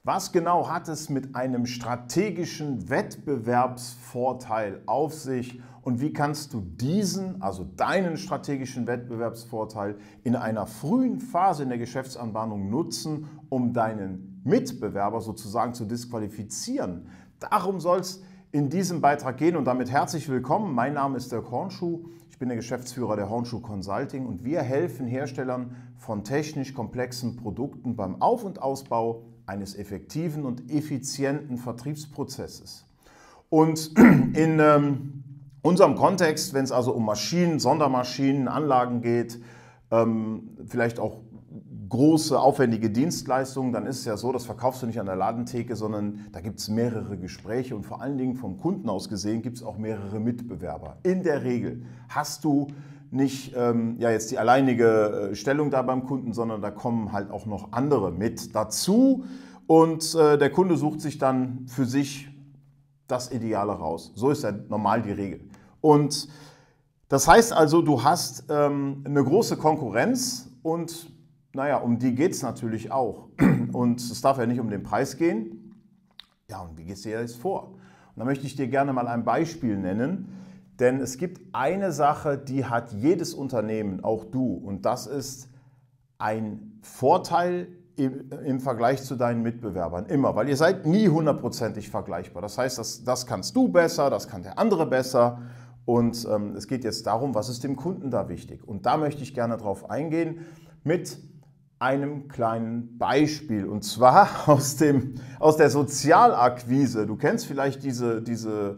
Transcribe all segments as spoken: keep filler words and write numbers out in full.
Was genau hat es mit einem strategischen Wettbewerbsvorteil auf sich und wie kannst du diesen, also deinen strategischen Wettbewerbsvorteil, in einer frühen Phase in der Geschäftsanbahnung nutzen, um deinen Mitbewerber sozusagen zu disqualifizieren? Darum soll es in diesem Beitrag gehen und damit herzlich willkommen. Mein Name ist Dirk Hornschuh, ich bin der Geschäftsführer der Hornschuh Consulting und wir helfen Herstellern von technisch komplexen Produkten beim Auf- und Ausbau eines effektiven und effizienten Vertriebsprozesses. Und in ähm, unserem Kontext, wenn es also um Maschinen, Sondermaschinen, Anlagen geht, ähm, vielleicht auch große, aufwendige Dienstleistungen, dann ist es ja so, das verkaufst du nicht an der Ladentheke, sondern da gibt es mehrere Gespräche und vor allen Dingen vom Kunden aus gesehen gibt es auch mehrere Mitbewerber. In der Regel hast du nicht ähm, ja, jetzt die alleinige äh, Stellung da beim Kunden, sondern da kommen halt auch noch andere mit dazu und äh, der Kunde sucht sich dann für sich das Ideale raus. So ist ja normal die Regel. Und das heißt also, du hast ähm, eine große Konkurrenz und naja, um die geht es natürlich auch. Und es darf ja nicht um den Preis gehen. Ja, und wie gehst du dir jetzt vor? Und da möchte ich dir gerne mal ein Beispiel nennen. Denn es gibt eine Sache, die hat jedes Unternehmen, auch du. Und das ist ein Vorteil im, im Vergleich zu deinen Mitbewerbern. Immer, weil ihr seid nie hundertprozentig vergleichbar. Das heißt, das, das kannst du besser, das kann der andere besser. Und ähm, es geht jetzt darum, was ist dem Kunden da wichtig. Und da möchte ich gerne drauf eingehen mit einem kleinen Beispiel und zwar aus, dem, aus der Sozialakquise. Du kennst vielleicht diese, diese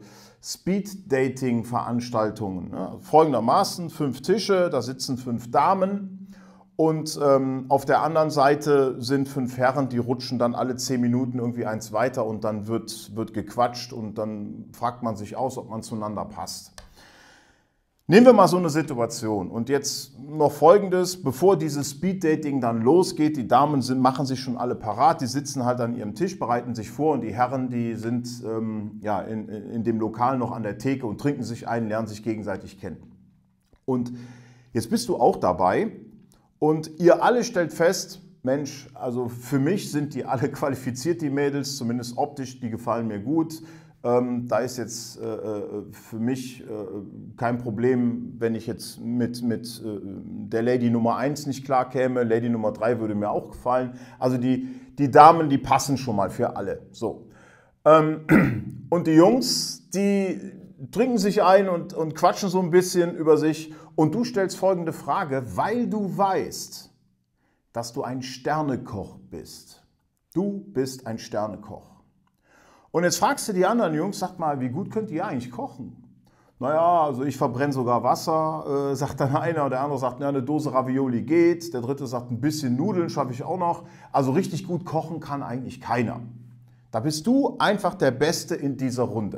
Speed-Dating-Veranstaltungen. Ne? Folgendermaßen, fünf Tische, da sitzen fünf Damen und ähm, auf der anderen Seite sind fünf Herren, die rutschen dann alle zehn Minuten irgendwie eins weiter und dann wird, wird gequatscht und dann fragt man sich aus, ob man zueinander passt. Nehmen wir mal so eine Situation und jetzt noch Folgendes, bevor dieses Speed-Dating dann losgeht, die Damen sind, machen sich schon alle parat, die sitzen halt an ihrem Tisch, bereiten sich vor und die Herren, die sind ähm, ja, in, in dem Lokal noch an der Theke und trinken sich ein, lernen sich gegenseitig kennen. Und jetzt bist du auch dabei und ihr alle stellt fest, Mensch, also für mich sind die alle qualifiziert, die Mädels, zumindest optisch, die gefallen mir gut. Ähm, da ist jetzt äh, für mich äh, kein Problem, wenn ich jetzt mit, mit äh, der Lady Nummer eins nicht klar käme. Lady Nummer drei würde mir auch gefallen. Also die, die Damen, die passen schon mal für alle. So. Ähm, und die Jungs, die trinken sich ein und, und quatschen so ein bisschen über sich. Und du stellst folgende Frage, weil du weißt, dass du ein Sternekoch bist. Du bist ein Sternekoch. Und jetzt fragst du die anderen Jungs, sag mal, wie gut könnt ihr eigentlich kochen? Naja, also ich verbrenne sogar Wasser, äh, sagt dann einer. Und der andere sagt, na, eine Dose Ravioli geht. Der dritte sagt, ein bisschen Nudeln schaffe ich auch noch. Also richtig gut kochen kann eigentlich keiner. Da bist du einfach der Beste in dieser Runde.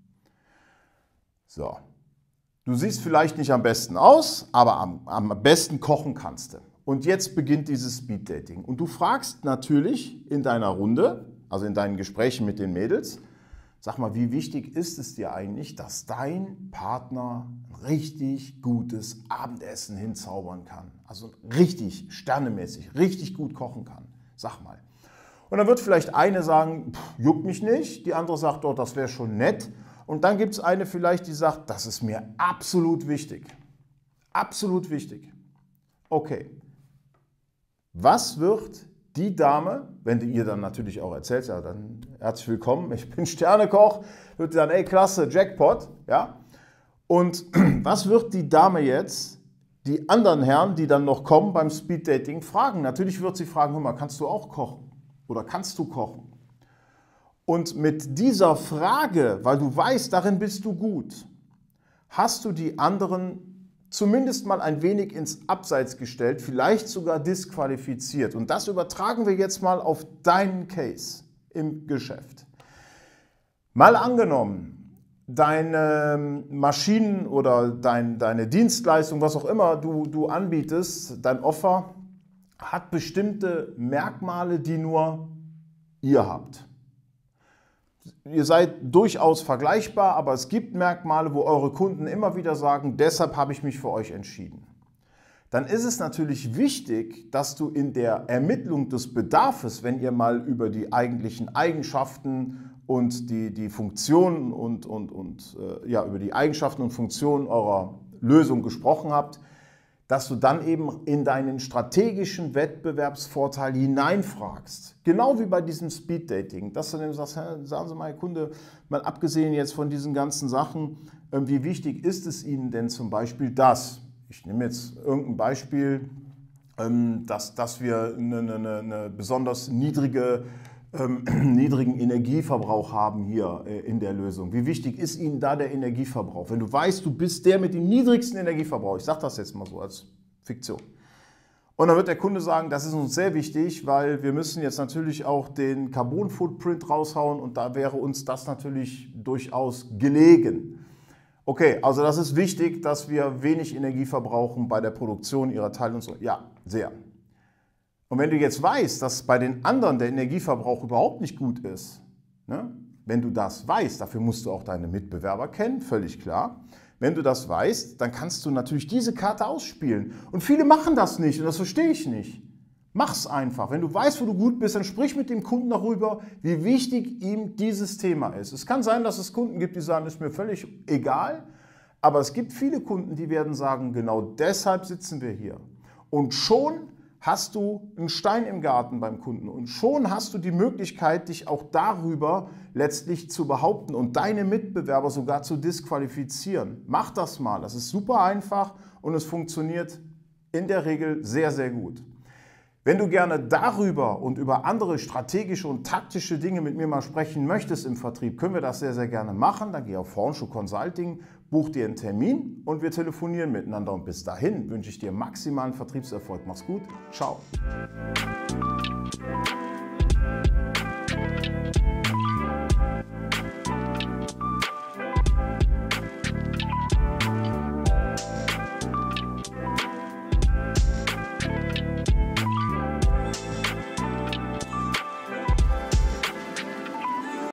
So, du siehst vielleicht nicht am besten aus, aber am, am besten kochen kannst du. Und jetzt beginnt dieses Speed-Dating. Und du fragst natürlich in deiner Runde, also in deinen Gesprächen mit den Mädels, sag mal, wie wichtig ist es dir eigentlich, dass dein Partner ein richtig gutes Abendessen hinzaubern kann? Also richtig sternemäßig, richtig gut kochen kann. Sag mal. Und dann wird vielleicht eine sagen, pff, juckt mich nicht. Die andere sagt, oh, das wäre schon nett. Und dann gibt es eine vielleicht, die sagt, das ist mir absolut wichtig. Absolut wichtig. Okay. Was wird die Dame, wenn du ihr dann natürlich auch erzählst, ja, dann herzlich willkommen, ich bin Sternekoch, wird dann, ey, klasse, Jackpot, ja. Und was wird die Dame jetzt, die anderen Herren, die dann noch kommen beim Speeddating, fragen? Natürlich wird sie fragen, hör mal, kannst du auch kochen? Oder kannst du kochen? Und mit dieser Frage, weil du weißt, darin bist du gut, hast du die anderen zumindest mal ein wenig ins Abseits gestellt, vielleicht sogar disqualifiziert. Und das übertragen wir jetzt mal auf deinen Case im Geschäft. Mal angenommen, deine Maschinen oder dein, deine Dienstleistung, was auch immer du, du anbietest, dein Offer, hat bestimmte Merkmale, die nur ihr habt. Ihr seid durchaus vergleichbar, aber es gibt Merkmale, wo eure Kunden immer wieder sagen, deshalb habe ich mich für euch entschieden. dann ist es natürlich wichtig, dass du in der Ermittlung des Bedarfs, wenn ihr mal über die eigentlichen Eigenschaften und die, die Funktionen und, und, und äh, ja, über die Eigenschaften und Funktionen eurer Lösung gesprochen habt, dass du dann eben in deinen strategischen Wettbewerbsvorteil hineinfragst. Genau wie bei diesem Speed-Dating, dass du dann sagst, sagen Sie mal, Herr Kunde, mal abgesehen jetzt von diesen ganzen Sachen, wie wichtig ist es Ihnen denn zum Beispiel das? Ich nehme jetzt irgendein Beispiel, dass, dass wir eine, eine, eine besonders niedrige Ähm, niedrigen Energieverbrauch haben hier äh, in der Lösung. Wie wichtig ist Ihnen da der Energieverbrauch? Wenn du weißt, du bist der mit dem niedrigsten Energieverbrauch, ich sage das jetzt mal so als Fiktion. Und dann wird der Kunde sagen, das ist uns sehr wichtig, weil wir müssen jetzt natürlich auch den Carbon-Footprint raushauen und da wäre uns das natürlich durchaus gelegen. Okay, also das ist wichtig, dass wir wenig Energie verbrauchen bei der Produktion Ihrer Teile und so. Ja, sehr. Und wenn du jetzt weißt, dass bei den anderen der Energieverbrauch überhaupt nicht gut ist, ne? Wenn du das weißt, dafür musst du auch deine Mitbewerber kennen, völlig klar. Wenn du das weißt, dann kannst du natürlich diese Karte ausspielen. Und viele machen das nicht und das verstehe ich nicht. Mach's einfach. Wenn du weißt, wo du gut bist, dann sprich mit dem Kunden darüber, wie wichtig ihm dieses Thema ist. Es kann sein, dass es Kunden gibt, die sagen, ist mir völlig egal. Aber es gibt viele Kunden, die werden sagen, genau deshalb sitzen wir hier. Und schon hast du einen Stein im Garten beim Kunden und schon hast du die Möglichkeit, dich auch darüber letztlich zu behaupten und deine Mitbewerber sogar zu disqualifizieren. Mach das mal, das ist super einfach und es funktioniert in der Regel sehr, sehr gut. Wenn du gerne darüber und über andere strategische und taktische Dinge mit mir mal sprechen möchtest im Vertrieb, können wir das sehr, sehr gerne machen. Dann geh auf Hornschuh Consulting, buch dir einen Termin und wir telefonieren miteinander. Und bis dahin wünsche ich dir maximalen Vertriebserfolg. Mach's gut, ciao.